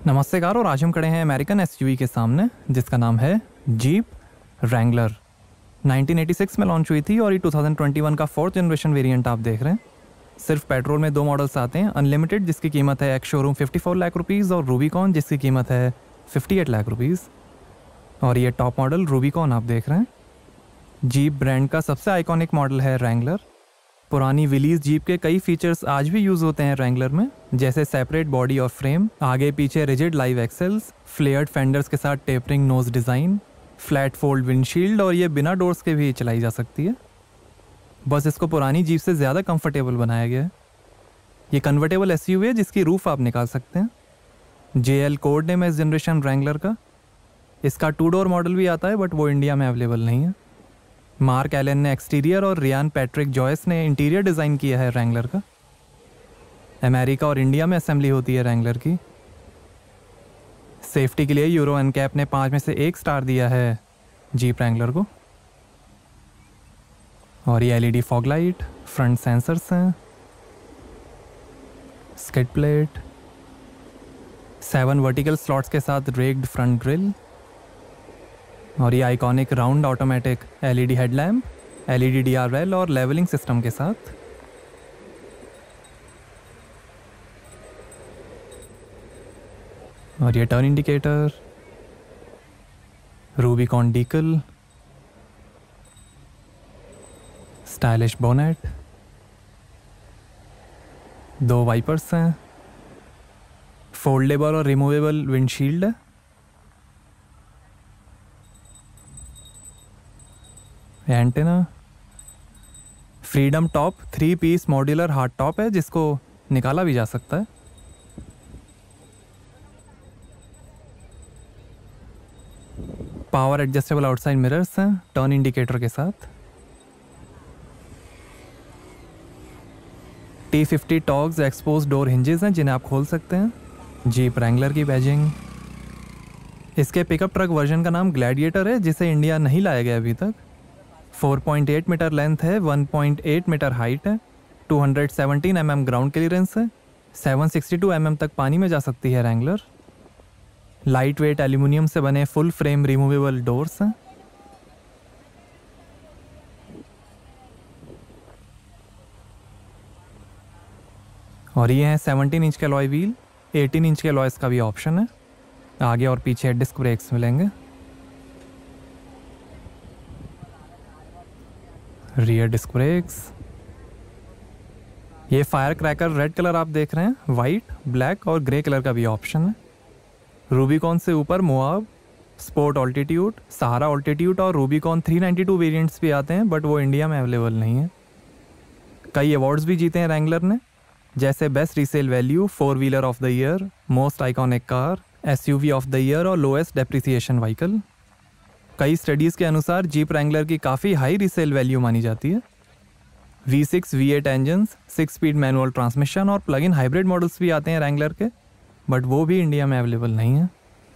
नमस्ते कार, और आज हम खड़े हैं अमेरिकन एसयूवी के सामने जिसका नाम है जीप रैंगलर। 1986 में लॉन्च हुई थी और ये 2021 का 4th जनरेशन वेरिएंट आप देख रहे हैं। सिर्फ पेट्रोल में दो मॉडल्स आते हैं, अनलिमिटेड जिसकी कीमत है एक्स शोरूम 54 लाख रुपीज़ और रूबीकॉन जिसकी कीमत है 58 लाख रुपीज़। और ये टॉप मॉडल रूबीकॉन आप देख रहे हैं। जीप ब्रांड का सबसे आइकॉनिक मॉडल है रैंगलर। पुरानी विलीज जीप के कई फीचर्स आज भी यूज होते हैं रैंगलर में, जैसे सेपरेट बॉडी और फ्रेम, आगे पीछे rigid live axles, flared fenders के साथ tapering nose design, flat fold windshield, और ये बिना डोर्स के भी चलाई जा सकती है। बस इसको पुरानी जीप से ज़्यादा कंफर्टेबल बनाया गया है। ये कन्वर्टेबल एसयूवी है जिसकी रूफ आप निकाल सकते हैं। JL कोड नेम है इस जनरेशन रैंगलर का। इसका 2 डोर मॉडल भी आता है बट वो इंडिया में अवेलेबल नहीं है। मार्क एलन ने एक्सटीरियर और रियान पैट्रिक जॉयस ने इंटीरियर डिज़ाइन किया है रैंगलर का। अमेरिका और इंडिया में असेंबली होती है रैंगलर की। सेफ्टी के लिए यूरो एनकैप ने 5 में से 1 स्टार दिया है जीप रैंगलर को। और ये LED fog light, front sensors हैं, स्किड प्लेट, 7 वर्टिकल स्लॉट्स के साथ रेक्ड फ्रंट ग्रिल, और ये iconic round automatic LED headlamp, LED DRL और लेवलिंग सिस्टम के साथ। और ये turn indicator, Rubicon decal, stylish bonnet, 2 wipers हैं, फोल्डेबल और रिमूवेबल विंडशील्ड है, antenna, freedom top 3 piece modular hard top है जिसको निकाला भी जा सकता है। पावर एडजस्टेबल आउटसाइड मिरर्स हैं टर्न इंडिकेटर के साथ। T50 togs expose door hinges हैं जिन्हें आप खोल सकते हैं। जीप रैंगलर की बैजिंग। इसके पिकअप ट्रक वर्जन का नाम ग्लैडिएटर है जिसे इंडिया नहीं लाया गया अभी तक। 4.8 मीटर लेंथ है, 1.8 मीटर हाइट है, 217 mm ग्राउंड क्लियरेंस है, 762 mm तक पानी में जा सकती है रैंगलर। लाइट वेट एल्यूमिनियम से बने फुल फ्रेम रिमूवेबल डोर्स हैं। और ये है 17 इंच के अलॉय व्हील, 18 इंच के अलॉयस का भी ऑप्शन है। आगे और पीछे डिस्क ब्रेक्स मिलेंगे। Rear disc brakes. ये फायर क्रैकर रेड कलर आप देख रहे हैं, वाइट, ब्लैक और ग्रे कलर का भी ऑप्शन है। रूबीकॉन से ऊपर Moab, sport altitude, Sahara altitude और रूबीकॉन 392 वेरिएंट्स भी आते हैं बट वो इंडिया में अवेलेबल नहीं है। कई अवार्ड्स भी जीते हैं रैंगलर ने, जैसे best resale value, 4 wheeler of the year, most iconic car, SUV of the year और लोएस्ट डेप्रिसिएशन व्हीकल। कई स्टडीज़ के अनुसार जीप रैंगलर की काफ़ी हाई रीसेल वैल्यू मानी जाती है। V6 V8 engines, 6 speed manual transmission और प्लग इन हाइब्रिड मॉडल्स भी आते हैं रैंगलर के, बट वो भी इंडिया में अवेलेबल नहीं है।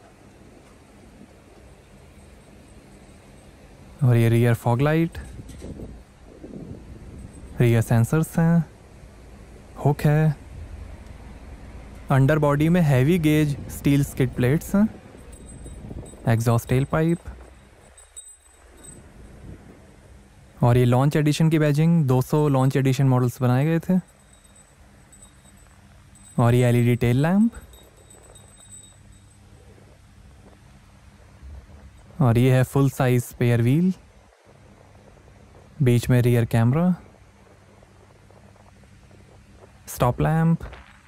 और ये rear fog light, rear sensors हैं, हुक है, अंडर बॉडी में heavy gauge steel skid plates हैं, एग्जॉस्ट टेल पाइप। और ये लॉन्च एडिशन की बैजिंग, 200 लॉन्च एडिशन मॉडल्स बनाए गए थे। और ये LED टेल लैम्प। और ये है फुल साइज स्पेयर व्हील, बीच में rear camera, stop lamp,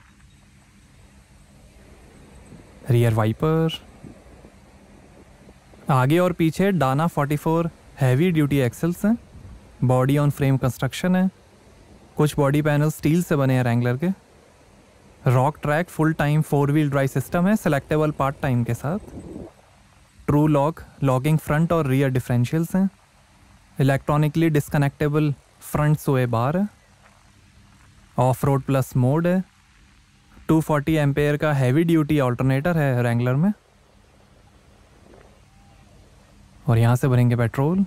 rear wiper. आगे और पीछे डाना 44 हैवी ड्यूटी एक्सेल्स हैं। बॉडी ऑन फ्रेम कंस्ट्रक्शन है। कुछ बॉडी पैनल स्टील से बने हैं रैंगलर के। Rock track full time 4 wheel drive system है सेलेक्टेबल पार्ट टाइम के साथ। ट्रू लॉक, लॉकिंग फ्रंट और रियर डिफरेंशियल्स हैं। Electronically disconnectable front sway bar है। ऑफ रोड प्लस मोड है। 240 एम्पेयर का हैवी ड्यूटी ऑल्टरनेटर है रैंगलर में। और यहाँ से भरेंगे पेट्रोल।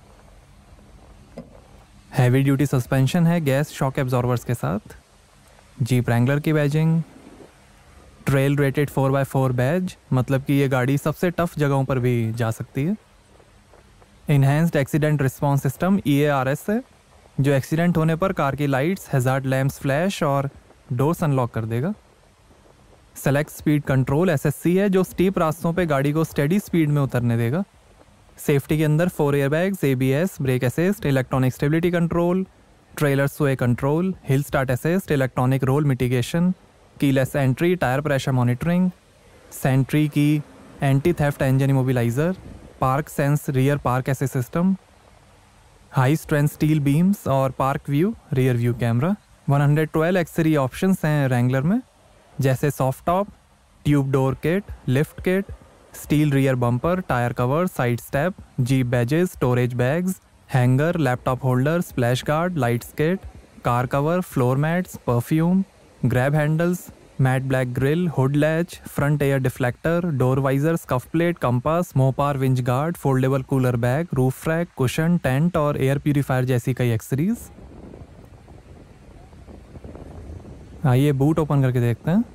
हैवी ड्यूटी सस्पेंशन है गैस शॉक एब्जॉर्वर्स के साथ। जीप रैंगलर की badging, trail rated 4x4 badge, मतलब कि ये गाड़ी सबसे टफ जगहों पर भी जा सकती है। Enhanced accident response system EARS है, जो एक्सीडेंट होने पर कार की लाइट्स, हैजार्ड लैम्प्स फ्लैश और डोर्स अनलॉक कर देगा। सेलेक्ट स्पीड कंट्रोल SSC है, जो स्टीप रास्तों पे गाड़ी को स्टेडी स्पीड में उतरने देगा। सेफ्टी के अंदर 4 airbags, ABS, brake assist, electronic stability control, trailer sway control, hill start assist, electronic roll mitigation, keyless entry, tyre pressure monitoring, sentry key, anti theft engine immobiliser, park sense rear park assist system, high strength steel beams और park view rear view camera. 112 accessory options हैं Wrangler में, जैसे soft top, tube door kit, lift kit, steel rear bumper, tyre cover, side step, Jeep badges, storage bags, hanger, laptop holder, splash guard, lights kit, car cover, floor mats, perfume, grab handles, matte black grille, hood latch, front air deflector, door visor, scuff plate, compass, Mopar winch guard, foldable cooler bag, roof rack, cushion, tent और air purifier जैसी कई accessories. आइए boot open करके देखते हैं।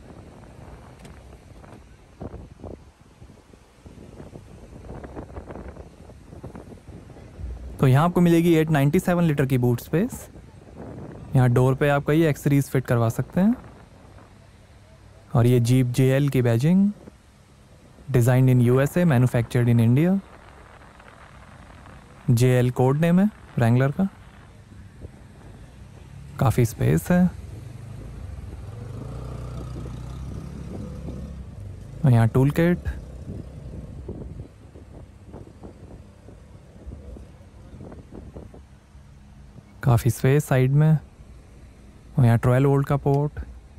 तो यहाँ आपको मिलेगी 897 लीटर की बूट स्पेस। यहाँ डोर पे आप कई एक्सेसरीज फिट करवा सकते हैं। और ये जीप JL की badging, designed in USA, manufactured in India. JL code name है रैंगलर का। काफ़ी स्पेस है। और यहाँ टूल किट, काफ़ी स्पेस साइड में। और यहाँ 12 वोल्ट का port,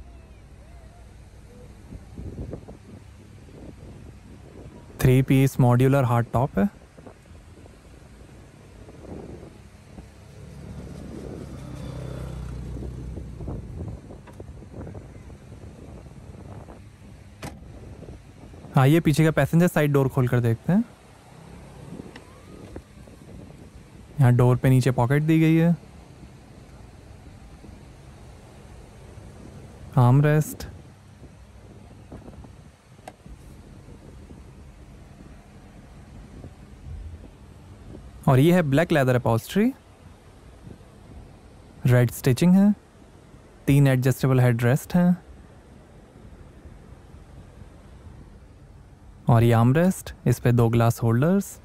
three piece modular hard top है। आइए पीछे का पैसेंजर साइड डोर खोल कर देखते हैं। यहाँ डोर पे नीचे पॉकेट दी गई है, आर्म रेस्ट, और ये है black leather upholstery, red stitching है, 3 एडजस्टेबल हेड रेस्ट हैं, और ये आर्म रेस्ट, इस पे 2 glass holders.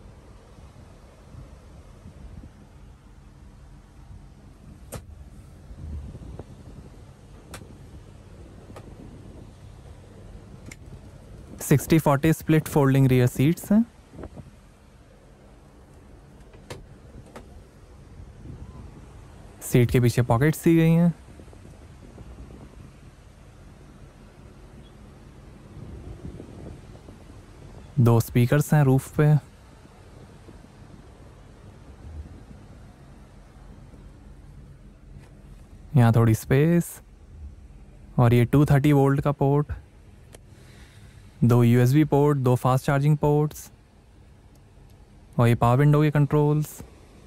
Sixty 40 split folding rear seats हैं। सीट के पीछे पॉकेट्स दी गई हैं। दो स्पीकर्स हैं रूफ पे। यहाँ थोड़ी स्पेस, और ये 230 वोल्ट का port, 2 USB port, 2 fast charging ports, और ये पावर विंडो के कंट्रोल्स,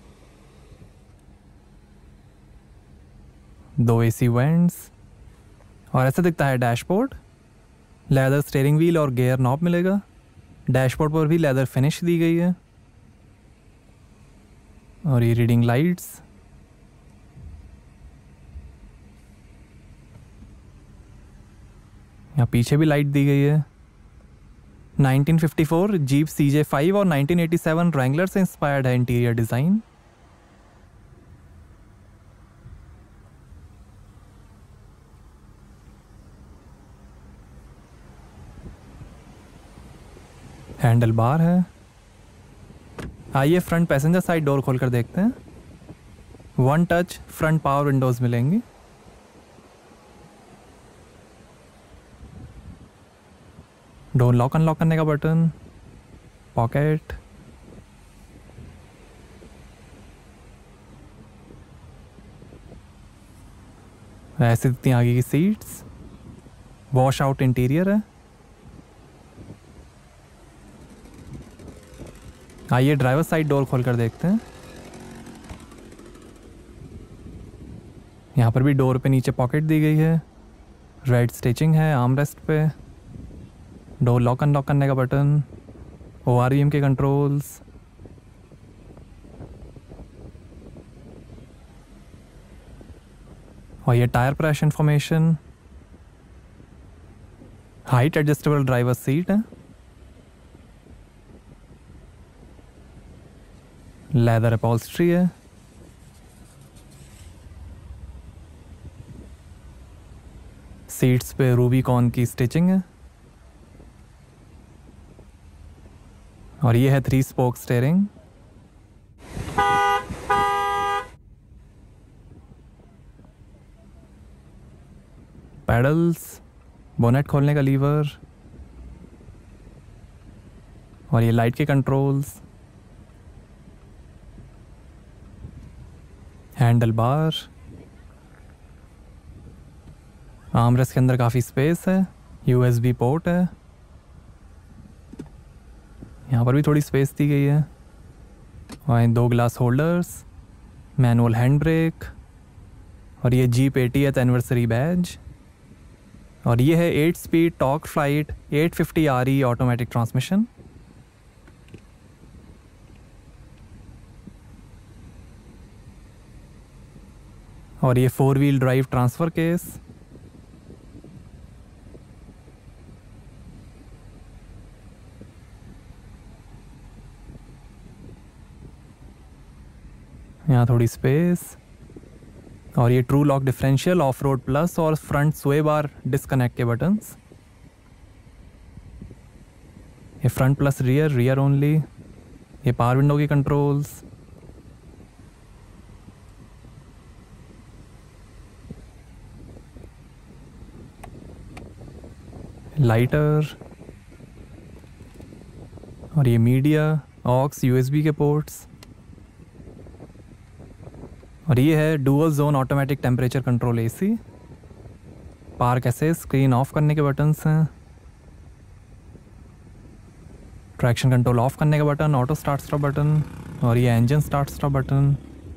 2 AC वेंट्स, और ऐसा दिखता है डैशबोर्ड। लेदर स्टीयरिंग व्हील और गियर नॉब मिलेगा। डैशबोर्ड पर भी लेदर फिनिश दी गई है। और ये रीडिंग लाइट्स, यहाँ पीछे भी लाइट दी गई है। 1954 जीप CJ5 और 1987 रैंगलर से इंस्पायर्ड है इंटीरियर डिज़ाइन। हैंडल बार है। आइए फ्रंट पैसेंजर साइड डोर खोलकर देखते हैं। 1 टच फ्रंट पावर विंडोज मिलेंगी। डोर लॉक अनलॉक करने का बटन, पॉकेट, ऐसे दिखती हैं आगे की सीट्स। वॉश आउट इंटीरियर है। आइए ड्राइवर साइड डोर खोलकर देखते हैं। यहाँ पर भी डोर पे नीचे पॉकेट दी गई है, रेड स्टिचिंग है आर्मरेस्ट पे, डोर लॉक अनलॉक करने का बटन, ORVM के कंट्रोल्स, और ये tyre pressure information, height adjustable driver seat है, लेदर अपॉल्स्ट्री है, सीट्स पे रूबीकॉन की स्टिचिंग है, और ये है 3 स्पोक स्टीयरिंग। पैडल्स, बोनेट खोलने का लीवर, और ये लाइट के कंट्रोल्स, हैंडल बार, आर्मरेस्ट के अंदर काफ़ी स्पेस है, USB पोर्ट है, यहाँ पर भी थोड़ी स्पेस दी गई है, और 2 glass holders, manual hand brake, और ये जीप 80th एनिवर्सरी बैज, और ये है 8 speed torque flight 850 RE automatic transmission. और ये 4 व्हील ड्राइव ट्रांसफर केस, यहाँ थोड़ी स्पेस, और ये true lock differential, off road plus और फ्रंट स्वे बार डिस्कनेक्ट के बटन्स, ये फ्रंट प्लस रियर ओनली, ये पावर विंडो की कंट्रोल्स, लाइटर, और ये मीडिया, ऑक्स, USB के पोर्ट्स, और ये है dual zone automatic temperature control AC, park assist, screen off करने के बटन्स हैं, ट्रैक्शन कंट्रोल ऑफ करने का button, auto start stop button, और ये इंजन स्टार्ट स्टॉप बटन,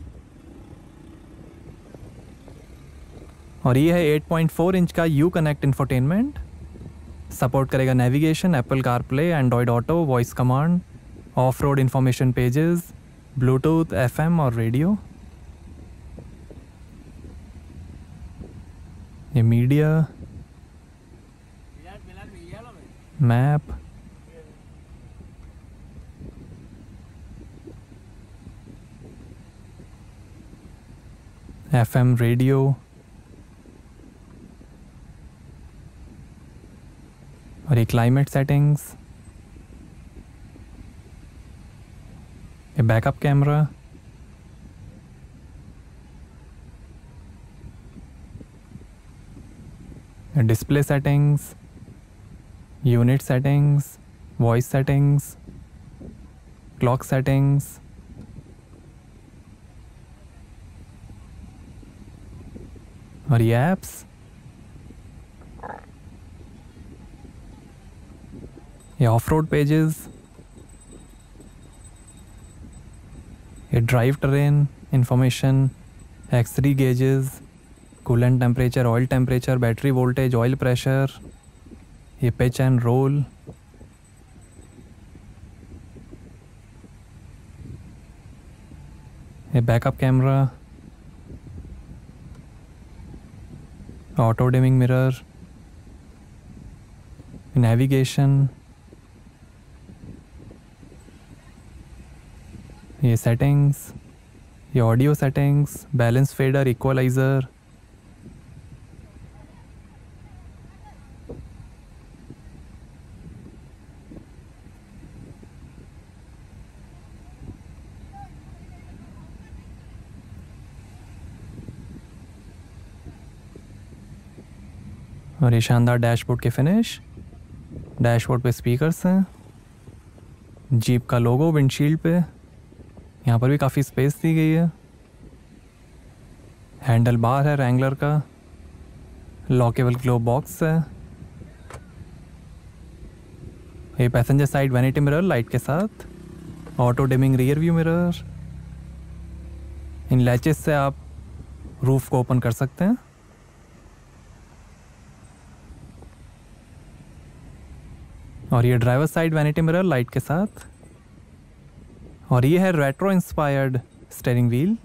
और ये है 8.4 इंच का U-कनेक्ट इंफोटेनमेंट, सपोर्ट करेगा navigation, Apple CarPlay, Android Auto, voice command, off road information pages, Bluetooth, FM और रेडियो, ये मीडिया, मैप, FM रेडियो, और ये क्लाइमेट सेटिंग्स, ये backup camera, display settings, unit settings, voice settings, clock settings, और ये apps, ये off road pages, ये drive terrain information, X3 gauges, coolant temperature, oil temperature, battery voltage, oil pressure, ये pitch and roll, ये backup camera, auto dimming mirror, navigation, ये settings, ये audio settings, balance fader, equaliser, और ये शानदार dashboard के finish, dashboard पे speakers हैं, जीप का लोगो विंडशील्ड पे, यहाँ पर भी काफ़ी स्पेस दी गई है, हैंडल बार है रैंगलर का, लॉकेबल ग्लोव बॉक्स है, ये passenger side vanity mirror light के साथ, auto dimming rear view mirror, इन लैचेस से आप रूफ को ओपन कर सकते हैं। और ये driver side vanity mirror light के साथ। और ये है रेट्रो इंस्पायर्ड स्टीयरिंग व्हील।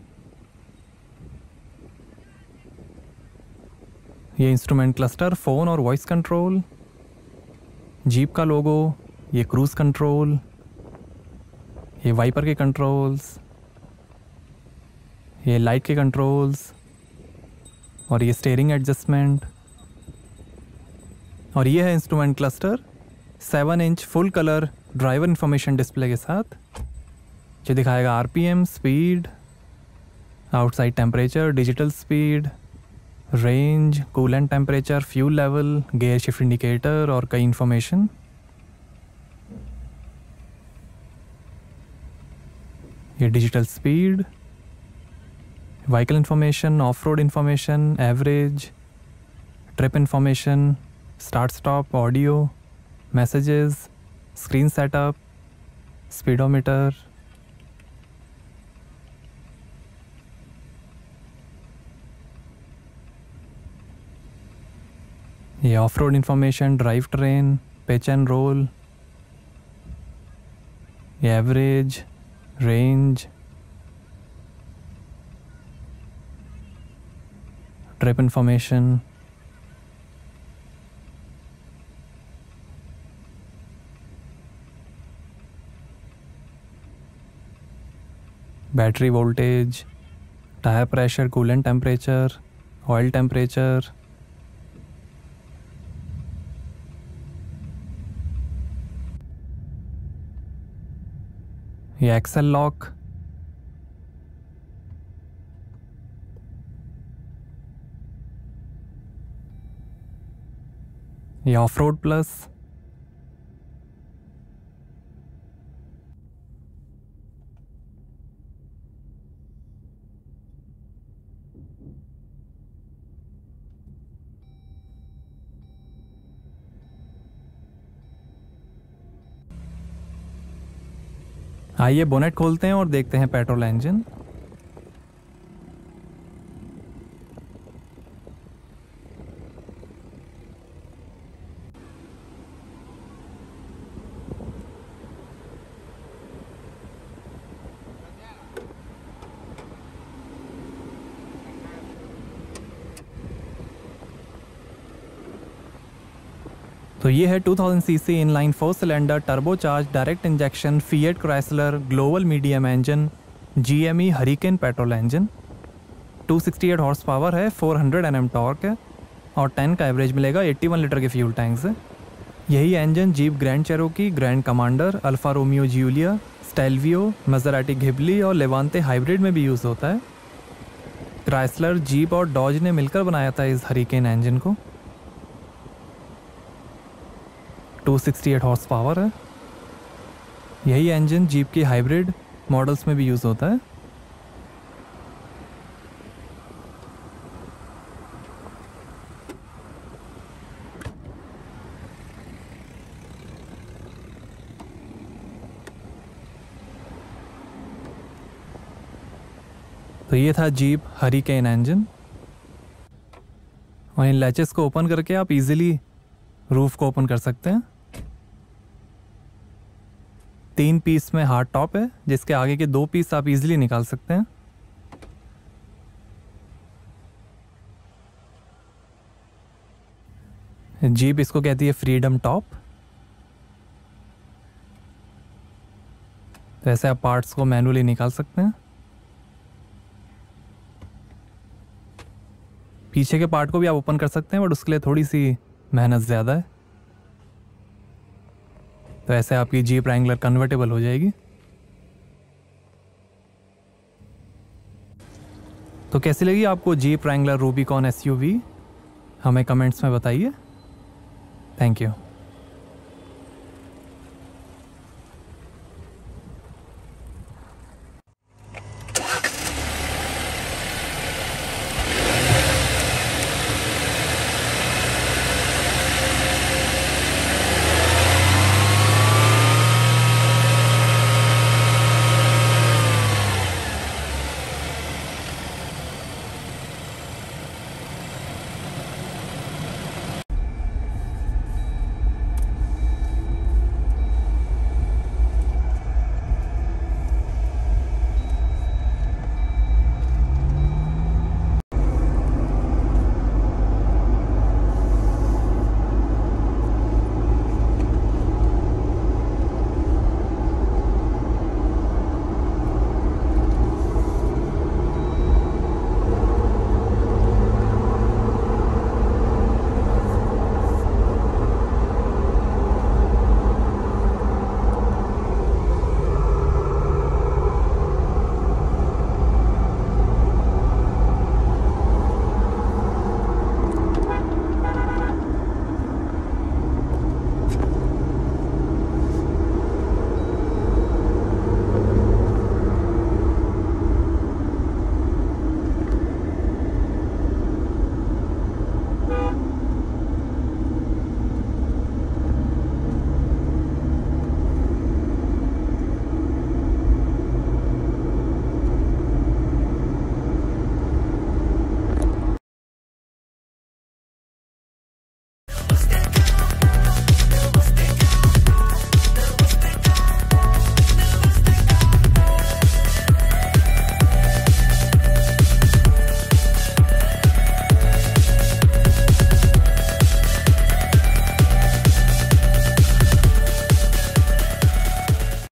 ये इंस्ट्रूमेंट क्लस्टर, फ़ोन और वॉइस कंट्रोल, जीप का लोगो, ये क्रूज़ कंट्रोल, ये वाइपर के कंट्रोल्स, ये लाइट के कंट्रोल्स, और ये स्टीयरिंग एडजस्टमेंट। और ये है instrument cluster 7 inch full colour driver information display के साथ, जो दिखाएगा RPM, speed, outside temperature, digital speed, range, coolant temperature, fuel level, gear shift indicator और कई इंफॉर्मेशन। ये digital speed, vehicle information, off road information, average, trip information, start stop, audio, messages, screen setup, speedometer. ये off road information, drive train, pitch and roll, ये average, range, trip information, battery voltage, tyre pressure, coolant temperature, oil temperature, ये axle lock, ये off road plus, आइए bonnet खोलते हैं और देखते हैं पेट्रोल इंजन। तो ये है 2000 CC inline 4 cylinder turbocharge direct injection Fiat Chrysler global medium engine GME Hurricane petrol engine. 268 horse power है, 400 Nm टॉर्क है और 10 का एवरेज मिलेगा 81 लीटर के फ्यूल टैंक से। यही engine Jeep Grand Cherokee, Grand Commander, Alfa Romeo Giulia, Stelvio, Maserati Ghibli और Levante hybrid में भी यूज़ होता है। क्राइसलर, जीप और डॉज ने मिलकर बनाया था इस हरिकेन इंजन को। 268 हॉर्स पावर है। यही इंजन जीप की हाइब्रिड मॉडल्स में भी यूज़ होता है। तो ये था जीप हरिकेन इंजन। और इन लैचेस को ओपन करके आप इजीली रूफ को ओपन कर सकते हैं। 3 पीस में हार्ड टॉप है, जिसके आगे के 2 पीस आप इजीली निकाल सकते हैं। जीप इसको कहती है फ्रीडम टॉप। तो ऐसे आप पार्ट्स को मैनुअली निकाल सकते हैं। पीछे के पार्ट को भी आप ओपन कर सकते हैं, बट उसके लिए थोड़ी सी मेहनत ज़्यादा है। तो ऐसे आपकी जीप रैंगलर कन्वर्टेबल हो जाएगी। तो कैसी लगी आपको जीप रैंगलर रूबिकॉन एसयूवी? हमें कमेंट्स में बताइए। Thank you.